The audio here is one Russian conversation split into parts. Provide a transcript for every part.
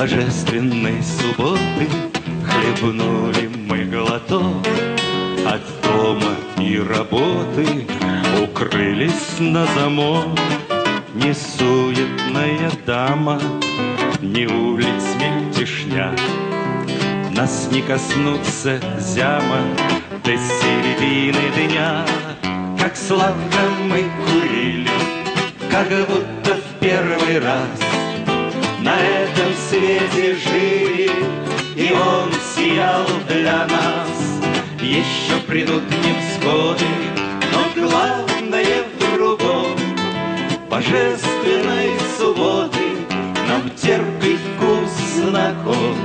божественной субботы хлебнули мы глоток. От дома и работы укрылись на замок. Не суетная дама, ни улиц мельтешня, нас не коснутся зяма до середины дня. Как сладко мы курили, как будто в первый раз на этом свете жили, и он сиял для нас. Еще придут невзгоды, но главное в другом. Божественной субботы нам терпкий вкус знаком.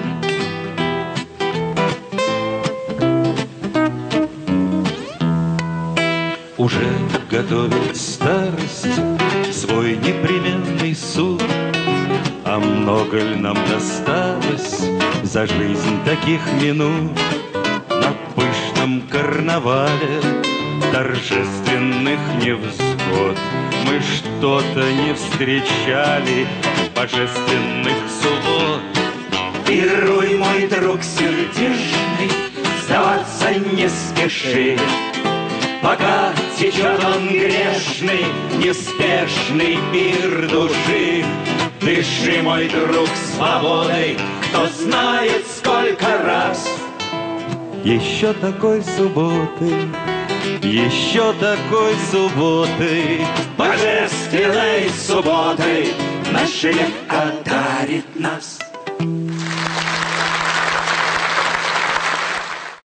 Уже готовит старость свой непременный суд. А много ли нам досталось за жизнь таких минут? На пышном карнавале торжественных невзгод мы что-то не встречали божественных суббот. Пируй, мой друг сердечный, сдаваться не спеши, пока течет он грешный, неспешный пир души. Дыши, мой друг, свободой, кто знает сколько раз. Еще такой субботы, еще такой субботы, божественной субботой наш век одарит нас.